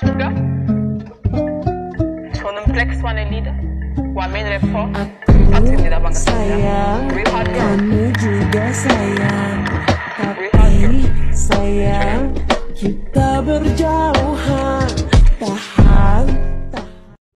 suka. Sono flex one leader. Wamen repo. Pasti tidak banget. Sayang, kamu juga sayang. Real hard girl. Tapi sayang, kita berjauhan.